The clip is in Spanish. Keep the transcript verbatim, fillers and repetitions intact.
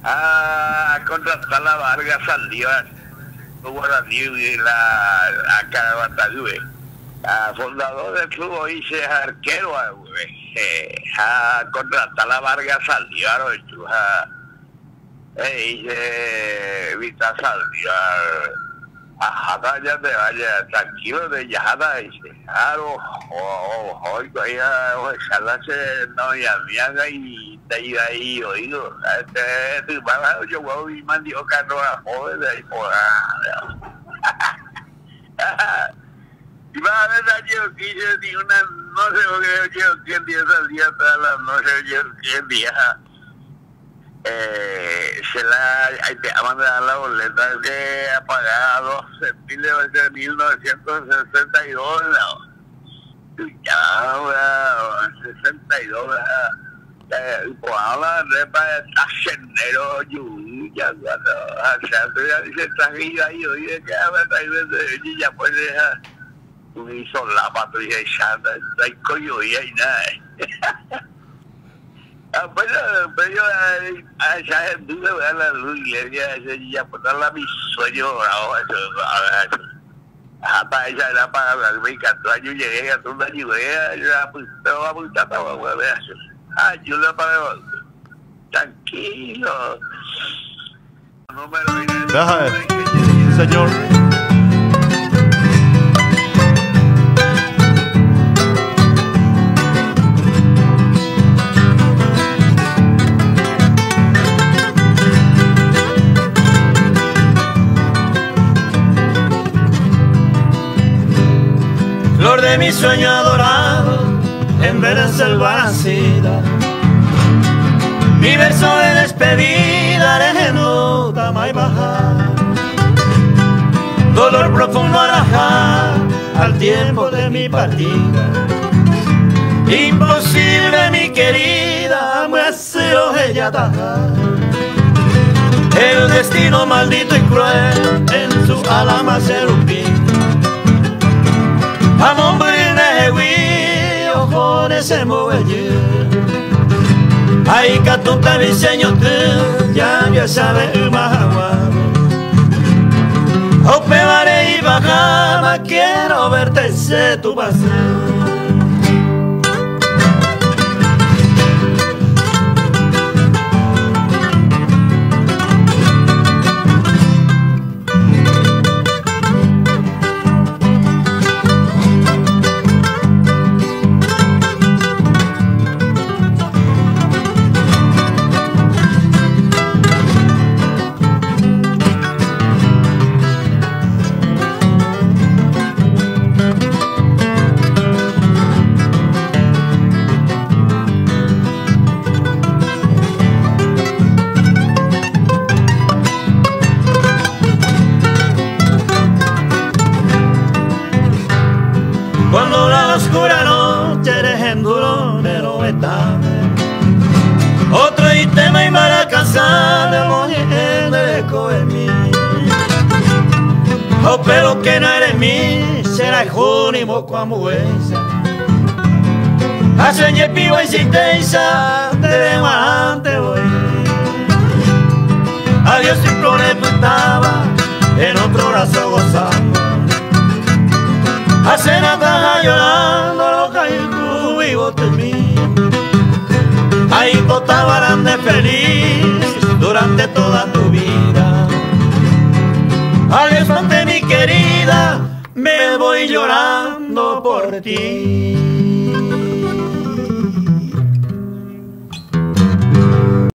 a contratar la Vargas Saldívar, Guaraní y la a Carabatayue, a fundador del club hoy se es arquero, eh, a contratar la Vargas Saldívar, a eh, Vita Saldívar, a Jada ya te vaya tranquilo de Yajada, dice, claro, hoy ya la se no ya miaga y de ahí de ahí oído, este tu mamá yo voy y mandio carro a joder de ahí por y va a ver yo quise ni una no sé qué yo quién día al día tal no sé yo quién día eh, se la hay que mandar la boleta que ha pagado mil novecientos sesenta y dos no ya sesenta y dos por ahora repa ascendero yo ya cuando hacia ya dice tragedia y hoy de que a ver ahí ya puede dejar un hizo la patria y ya hay coño y hay nada pues yo a esa gente le voy a la luz y le ya ponerla mi sueño eso hasta ella era para la canto yo llegué a toda la lluvia ya pues te voy a apuntar para volver a hacer ayuda para tranquilo Deja, señor. Flor de mi sueño adorado, en verde selva nacida, mi verso de despedida de nota más baja, dolor profundo arajar al tiempo de mi partida. Imposible mi querida, me hace ella tajar. El destino maldito y cruel en su alma serupí. Amor de huillo con ese muelle. Ay, catuta mi señor, ya ya sabe más agua. O pevaré y bajama, quiero verte sé tu paseo. Cuando la oscura noche eres en duro de no estable, otro y tema y para casar de mujer de coemí. Oh, pero que no eres mí, será el junio como esa. Hace y pivo existencia, te dejo antes voy. Adiós sin flores estaba en otro brazo gozando. Hace nada llorando loca y tú vivo de mí. Ahí tú estabas de feliz durante toda tu vida. Adiós ante mi querida, me voy llorando por ti.